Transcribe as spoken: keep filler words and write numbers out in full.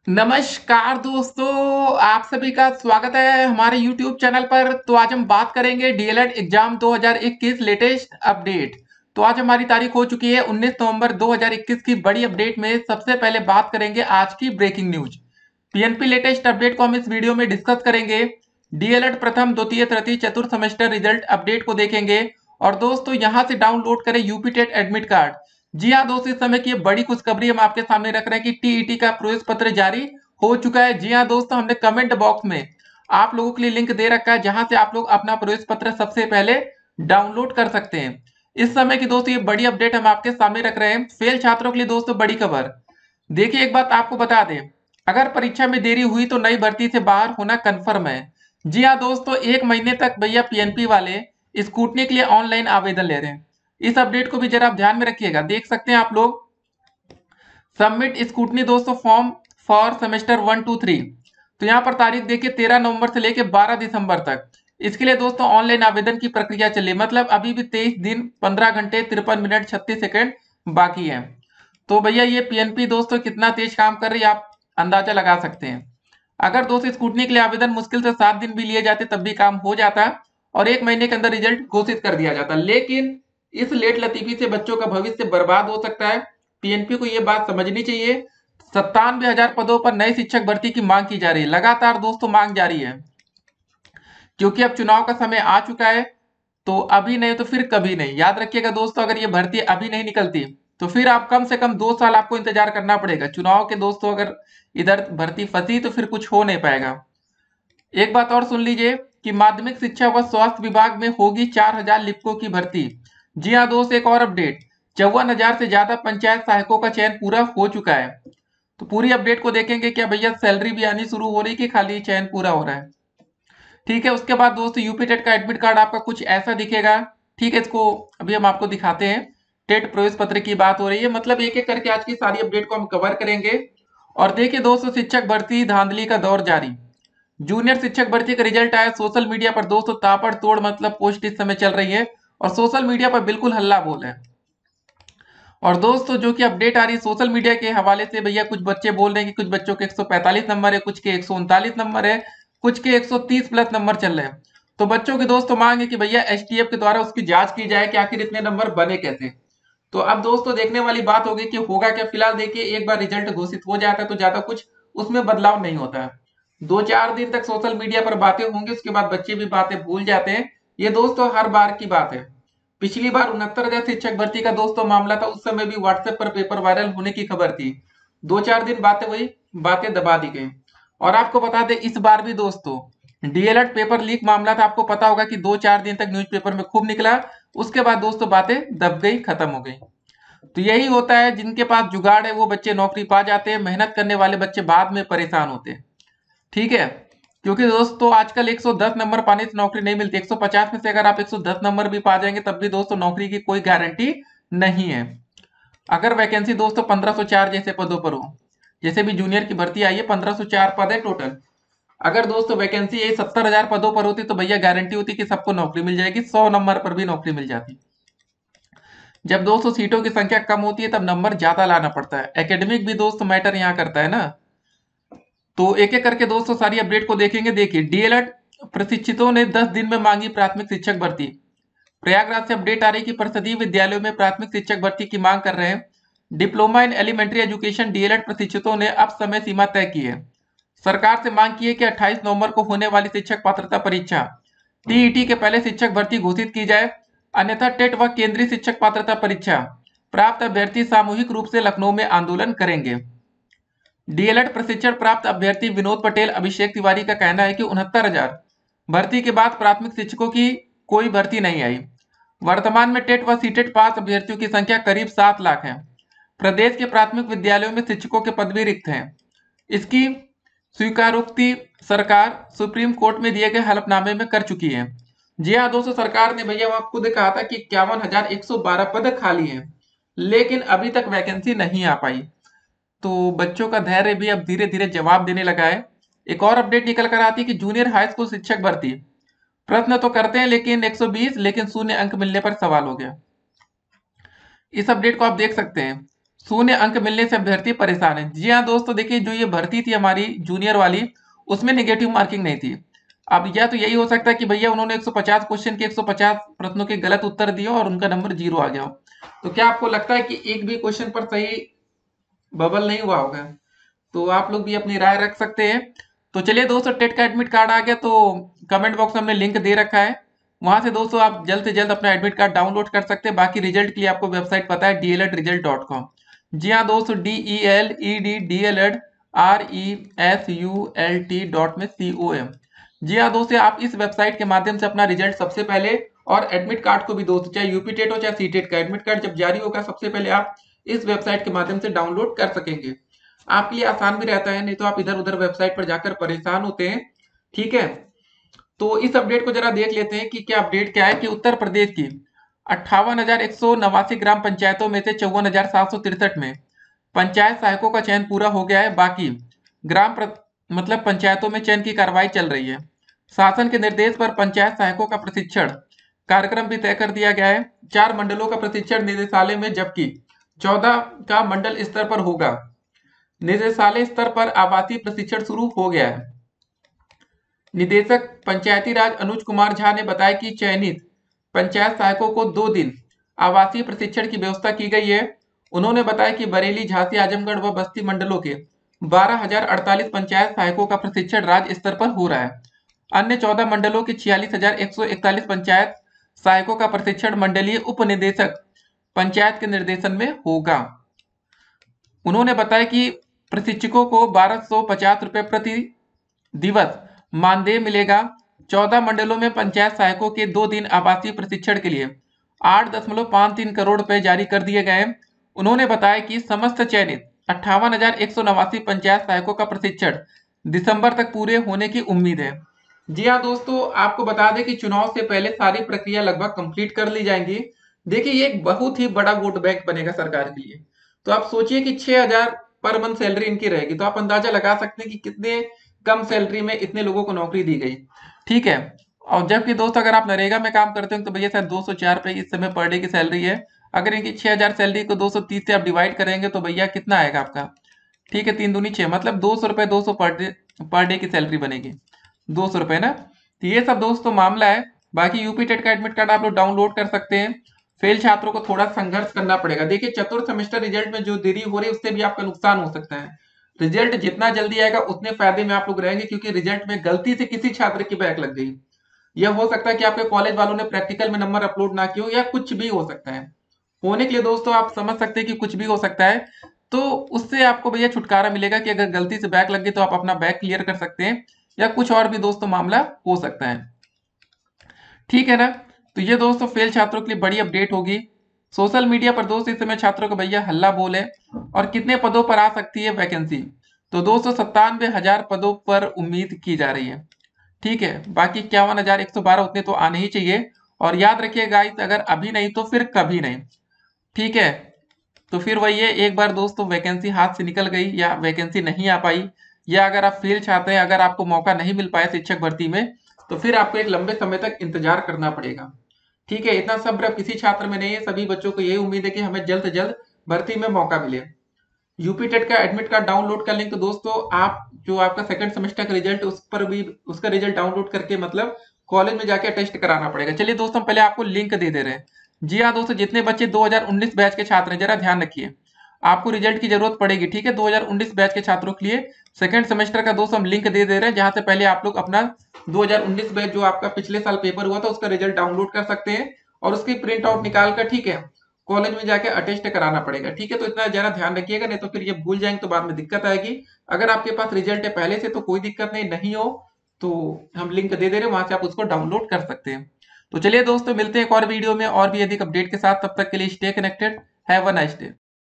नमस्कार दोस्तों, आप सभी का स्वागत है हमारे यूट्यूब चैनल पर। तो आज हम बात करेंगे डीएलएड एग्जाम दो हज़ार इक्कीस लेटेस्ट अपडेट। तो आज हमारी तारीख हो चुकी है उन्नीस नवंबर दो हज़ार इक्कीस की बड़ी अपडेट में सबसे पहले बात करेंगे आज की breaking news. PNP latest update को हम इस वीडियो में डिस्कस करेंगे। डीएलएड प्रथम द्वितीय तृतीय चतुर्थ सेमेस्टर रिजल्ट अपडेट को देखेंगे। और दोस्तों यहाँ से डाउनलोड करें यूपी टेट एडमिट कार्ड। जी हाँ दोस्तों, इस समय की बड़ी खुशखबरी हम आपके सामने रख रहे हैं कि टीईटी का प्रवेश पत्र जारी हो चुका है। जी हाँ दोस्तों, हमने कमेंट बॉक्स में आप लोगों के लिए लिंक दे रखा है जहां से आप लोग अपना प्रवेश पत्र सबसे पहले डाउनलोड कर सकते हैं। इस समय की दोस्तों ये बड़ी अपडेट हम आपके सामने रख रहे हैं। फेल छात्रों के लिए दोस्तों बड़ी खबर। देखिए, एक बात आपको बता दें, अगर परीक्षा में देरी हुई तो नई भर्ती से बाहर होना कंफर्म है। जी हाँ दोस्तों, एक महीने तक भैया पीएनपी वाले स्कूटनी के लिए ऑनलाइन आवेदन ले रहे हैं। इस अपडेट को भी जरा आप ध्यान में रखिएगा। देख सकते हैं आप लोग, सबमिट स्कूटनी दोस्तों form for semester one two three. तो यहाँ पर तारीख देखिए तेरह नवंबर से लेकर बारह दिसंबर तक। इसके लिए दोस्तों ऑनलाइन आवेदन की प्रक्रिया चली, मतलब अभी भी तेईस दिन पंद्रह घंटे तिरपन मिनट छत्तीस सेकंड बाकी है। तो भैया ये पीएनपी दोस्तों कितना तेज काम कर रही है आप अंदाजा लगा सकते हैं। अगर दोस्तों स्कूटनी के लिए आवेदन मुश्किल से सात दिन भी लिए जाते तब भी काम हो जाता और एक महीने के अंदर रिजल्ट घोषित कर दिया जाता। लेकिन इस लेट लतीफी से बच्चों का भविष्य बर्बाद हो सकता है। पीएनपी को यह बात समझनी चाहिए। सत्तानवे हजार पदों पर नए शिक्षक भर्ती की मांग की जा रही है। लगातार दोस्तों मांग जारी है, क्योंकि अब चुनाव का समय आ चुका है। तो अभी नहीं तो फिर कभी नहीं। याद रखिएगा दोस्तों, अगर ये भर्ती अभी नहीं निकलती तो फिर आप कम से कम दो साल आपको इंतजार करना पड़ेगा चुनाव के। दोस्तों अगर इधर भर्ती फंसी तो फिर कुछ हो नहीं पाएगा। एक बात और सुन लीजिए कि माध्यमिक शिक्षा व स्वास्थ्य विभाग में होगी चार हजार लिपिकों की भर्ती। जी हाँ दोस्त, एक और अपडेट, चौवन हजार से ज्यादा पंचायत सहायकों का चयन पूरा हो चुका है। तो पूरी अपडेट को देखेंगे। क्या भैया सैलरी भी आनी शुरू हो रही कि खाली चयन पूरा हो रहा है? ठीक है। उसके बाद दोस्तों यूपी टेट का एडमिट कार्ड आपका कुछ ऐसा दिखेगा। ठीक है, इसको अभी हम आपको दिखाते हैं। टेट प्रवेश पत्र की बात हो रही है, मतलब एक एक करके आज की सारी अपडेट को हम कवर करेंगे। और देखिए दोस्तों, शिक्षक भर्ती धांधली का दौर जारी। जूनियर शिक्षक भर्ती का रिजल्ट आया। सोशल मीडिया पर दोस्तों ताबड़तोड़ मतलब पोस्ट इस समय चल रही है और सोशल मीडिया पर बिल्कुल हल्ला बोल है। और दोस्तों जो कि अपडेट आ रही है सोशल मीडिया के हवाले से, भैया कुछ बच्चे बोल रहे हैं कि कुछ बच्चों के एक सौ पैंतालीस नंबर है, कुछ के एक सौ उनतालीस नंबर है, कुछ के एक सौ तीस प्लस नंबर चल रहे हैं। तो बच्चों की दोस्तों मांग है कि भैया एसटीएफ के द्वारा उसकी जांच की जाए कि आखिर इतने नंबर बने कैसे। तो अब दोस्तों देखने वाली बात होगी कि होगा क्या। फिलहाल देखिए, एक बार रिजल्ट घोषित हो जाता है तो ज्यादा कुछ उसमें बदलाव नहीं होता है। दो चार दिन तक सोशल मीडिया पर बातें होंगी, उसके बाद बच्चे भी बातें भूल जाते हैं। ये दोस्तों हर बार की बात है। पिछली बार उनहत्तर हजार शिक्षक भर्ती का दोस्तों मामला था, उस समय भी व्हाट्सएप पर पेपर वायरल होने की खबर थी। दो चार दिन बातें हुई, बातें दबा दी गई। और आपको बता दें इस बार भी दोस्तों डीएलएड पेपर लीक मामला था। आपको पता होगा कि दो चार दिन तक न्यूज़पेपर में खूब निकला, उसके बाद दोस्तों बातें दब गई, खत्म हो गई। तो यही होता है, जिनके पास जुगाड़ है वो बच्चे नौकरी पा जाते हैं, मेहनत करने वाले बच्चे बाद में परेशान होते हैं। ठीक है, क्योंकि दोस्तों आजकल एक सौ दस नंबर पाने से नौकरी नहीं मिलती। एक सौ पचास में से अगर आप एक सौ दस नंबर भी पा जाएंगे तब भी दोस्तों नौकरी की कोई गारंटी नहीं है। अगर वैकेंसी दोस्तों पंद्रह सौ चार जैसे पदों पर हो, जैसे भी जूनियर की भर्ती आई है पंद्रह सौ चार पद है टोटल। अगर दोस्तों वैकेंसी यही सत्तर हजार पदों पर होती तो भैया गारंटी होती कि सबको नौकरी मिल जाएगी, सौ नंबर पर भी नौकरी मिल जाती। जब दोस्तों सीटों की संख्या कम होती है तब नंबर ज्यादा लाना पड़ता है। एकेडमिक भी दोस्तों मैटर यहाँ करता है ना। तो एक एक करके दोस्तों सारी अपडेट को देखेंगे। देखिए, डीएलएड प्रशिक्षितों ने दस दिन में मांगी प्राथमिक शिक्षक भर्ती। प्रयागराज से अपडेट आ रही कि परिषदीय विद्यालयों में प्राथमिक शिक्षक भर्ती की मांग कर रहे हैं। Diploma in elementary education DElEd प्रशिक्षितों ने अब समय सीमा तय की है। सरकार से मांग की है कि अट्ठाईस नवंबर को होने वाली शिक्षक पात्रता परीक्षा टीईटी के पहले शिक्षक भर्ती घोषित की जाए, अन्यथा टेट व केंद्रीय शिक्षक पात्रता परीक्षा प्राप्त अभ्यर्थी सामूहिक रूप से लखनऊ में आंदोलन करेंगे। डीएलएड प्रशिक्षण प्राप्त अभ्यर्थी विनोद पटेल, अभिषेक तिवारी का कहना है कि उनहत्तर हजार भर्ती के बाद प्राथमिक शिक्षकों की कोई भर्ती नहीं आई। वर्तमान में टेट व सीटेट पास अभ्यर्थियों की संख्या करीब सात लाख है। प्रदेश के प्राथमिक विद्यालयों में शिक्षकों के पद भी रिक्त हैं। इसकी स्वीकारोक्ति सरकार सुप्रीम कोर्ट में दिए गए हलफनामे में कर चुकी है। जी हाँ दोस्तों, सरकार ने भैया वहां खुद कहा था कि इक्यावन हजार एक सौ बारह पद खाली हैं, लेकिन अभी तक वैकेंसी नहीं आ पाई। तो बच्चों का धैर्य भी अब धीरे धीरे जवाब देने लगा है। एक और अपडेट निकल कर आती है कि जूनियर हाई स्कूल शिक्षक भर्ती प्रश्न तो करते हैं लेकिन एक सौ बीस, लेकिन शून्य अंक मिलने पर सवाल हो गया। इस अपडेट को आप देख सकते हैं। शून्य अंक मिलने से अभ्यर्थी परेशान है। जी हाँ दोस्तों, देखिए जो ये भर्ती थी हमारी जूनियर वाली, उसमें नेगेटिव मार्किंग नहीं थी। अब या तो यही हो सकता है कि भैया उन्होंने एक सौ पचास क्वेश्चन के एक सौ पचास प्रश्नों के गलत उत्तर दिए और उनका नंबर जीरो आ गया हो। तो क्या आपको लगता है कि एक भी क्वेश्चन पर सही बबल नहीं हुआ होगा? तो आप लोग भी अपनी राय रख सकते हैं। तो चलिए दोस्तों, टेट का एडमिट कार्ड आ गया, तो कमेंट बॉक्स में हमने लिंक दे रखा है, वहां से दोस्तों आप जल्द से जल्द अपना एडमिट कार्ड डाउनलोड कर सकते हैं। बाकी रिजल्ट के लिए आपको वेबसाइट पता है D L Ed result dot com. जी हाँ दोस्तों, D E L E D D L Ed R E S U L T dot में सी ओ एम। जी हाँ दोस्तों, आप इस वेबसाइट के माध्यम से अपना रिजल्ट सबसे पहले, और एडमिट कार्ड को भी दोस्तों, चाहे यूपी टेट हो चाहे सी टेट का एडमिट कार्ड जब जारी होगा सबसे पहले आप इस वेबसाइट के माध्यम से डाउनलोड कर सकेंगे। आपके लिए आसान भी रहता है, नहीं तो आप इधर उधर वेबसाइट पर जाकर परेशान होते हैं। ठीक है, तो इस अपडेट को जरा देख लेते हैं कि क्या अपडेट क्या है। कि उत्तर प्रदेश की अट्ठावन हजार एक सौ नवासी ग्राम पंचायतों में से चौवन हजार सात सौ तिरसठ में पंचायत सहायकों का चयन पूरा हो गया है। बाकी ग्राम प्र... मतलब पंचायतों में चयन की कार्रवाई चल रही है। शासन के निर्देश पर पंचायत सहायकों का प्रशिक्षण कार्यक्रम भी तय कर दिया गया है। चार मंडलों का प्रशिक्षण निदेशालय में, जबकि चौदह का मंडल स्तर पर होगा। निदेशालय स्तर पर आवासीय प्रशिक्षण शुरू हो गया है। निदेशक पंचायती राज अनुज कुमार झा ने बताया कि चयनित पंचायत सहायकों को दो दिन आवासीय प्रशिक्षण की व्यवस्था की गई है। उन्होंने बताया कि बरेली, झांसी, आजमगढ़ व बस्ती मंडलों के बारह हजार अड़तालीस पंचायत सहायकों का प्रशिक्षण राज्य स्तर पर हो रहा है। अन्य चौदह मंडलों के छियालीस हजार एक सौ इकतालीस पंचायत सहायकों का प्रशिक्षण मंडलीय उप निदेशक पंचायत के निर्देशन में होगा। उन्होंने बताया कि प्रशिक्षकों को बारह सौ पचास रुपए प्रति दिवस मानदेय मिलेगा। चौदह मंडलों में पंचायत सहायकों के दो दिन आवासीय प्रशिक्षण के लिए आठ दशमलव पाँच तीन करोड़ रुपए जारी कर दिए गए। उन्होंने बताया कि समस्त चयनित अट्ठावन हजार एक सौ नवासी पंचायत सहायकों का प्रशिक्षण दिसंबर तक पूरे होने की उम्मीद है। जी हाँ दोस्तों, आपको बता दें कि चुनाव से पहले सारी प्रक्रिया लगभग कंप्लीट कर ली जाएंगी। देखिए ये एक बहुत ही बड़ा वोट बैंक बनेगा सरकार के लिए। तो आप सोचिए कि छह हजार पर मंथ सैलरी इनकी रहेगी, तो आप अंदाजा लगा सकते हैं कि कितने कम सैलरी में इतने लोगों को नौकरी दी गई। ठीक है, और जबकि दोस्त अगर आप नरेगा में काम करते हो तो भैया शायद दो सौ चार रुपए इस समय पर डे की सैलरी है। अगर इनकी छह हजार सैलरी को दो सौ तीस से आप डिवाइड करेंगे तो भैया कितना आएगा आपका? ठीक है, तीन दूनी छह, मतलब दो सौ रुपए दो सौ पर डे पर डे की सैलरी बनेगी, दो सौ रुपए ना। तो ये सब दोस्तों मामला है। बाकी यूपी टेट का एडमिट कार्ड आप लोग डाउनलोड कर सकते हैं। फेल छात्रों को थोड़ा संघर्ष करना पड़ेगा। देखिए चतुर्थ सेमेस्टर रिजल्ट में जो देरी हो रही है उससे भी आपका नुकसान हो सकता है। रिजल्ट जितना जल्दी आएगा उतने फायदे में आप लोग रहेंगे, क्योंकि रिजल्ट में गलती से किसी छात्र की बैक लग गई, यह हो सकता है कि आपके कॉलेज वालों ने प्रैक्टिकल में नंबर अपलोड ना किया हो, या कुछ भी हो सकता है। होने के लिए दोस्तों आप समझ सकते हैं कि कुछ भी हो सकता है। तो उससे आपको भैया छुटकारा मिलेगा कि अगर गलती से बैक लग गई तो आप अपना बैक क्लियर कर सकते हैं, या कुछ और भी दोस्तों मामला हो सकता है। ठीक है ना। तो ये दोस्तों फेल छात्रों के लिए बड़ी अपडेट होगी। सोशल मीडिया पर दोस्तों इस समय छात्रों का भैया हल्ला बोल है। और कितने पदों पर आ सकती है वैकेंसी? तो दो सौ सत्तानवे हजार पदों पर उम्मीद की जा रही है। ठीक है, बाकी इक्यावन हजार एक सौ बारह उतने तो आने ही चाहिए। और याद रखिए गाइस, अगर अभी नहीं तो फिर कभी नहीं। ठीक है, तो फिर वही है, एक बार दोस्तों वैकेंसी हाथ से निकल गई या वैकेंसी नहीं आ पाई, या अगर आप फेल चाहते हैं, अगर आपको मौका नहीं मिल पाया शिक्षक भर्ती में, तो फिर आपको एक लंबे समय तक इंतजार करना पड़ेगा। ठीक है, इतना सब्र किसी छात्र में नहीं है। सभी बच्चों को यही उम्मीद है कि हमें जल्द से जल्द भर्ती में मौका मिले। यूपी टेट का एडमिट कार्ड डाउनलोड का लिंक दोस्तों, आप जो आपका सेकंड सेमेस्टर का रिजल्ट उस पर भी उसका रिजल्ट डाउनलोड करके मतलब कॉलेज में जाके टेस्ट कराना पड़ेगा। चलिए दोस्तों, पहले आपको लिंक दे दे रहे हैं। जी हाँ दोस्तों, जितने बच्चे दो हज़ार उन्नीस बैच के छात्र हैं जरा ध्यान रखिए, आपको रिजल्ट की जरूरत पड़ेगी। ठीक है, दो हज़ार उन्नीस बैच के छात्रों के लिए सेकंड सेमेस्टर का दोस्तों हम लिंक दे दे रहे हैं, जहां से पहले आप लोग अपना दो हज़ार उन्नीस बैच जो आपका पिछले साल पेपर हुआ था उसका रिजल्ट डाउनलोड कर सकते हैं, और उसकी प्रिंट आउट निकाल कर, ठीक है, कॉलेज में जाके अटेस्ट कराना पड़ेगा। ठीक है, तो इतना जरा ध्यान रखिएगा, नहीं तो फिर ये भूल जाएंगे तो बाद में दिक्कत आएगी। अगर आपके पास रिजल्ट है पहले से तो कोई दिक्कत नहीं, नहीं हो तो हम लिंक दे दे रहे हैं, वहां से आप उसको डाउनलोड कर सकते हैं। तो चलिए दोस्तों, मिलते हैं एक और वीडियो में और भी अधिक अपडेट के साथ। तब तक के लिए stay connected, have a nice day.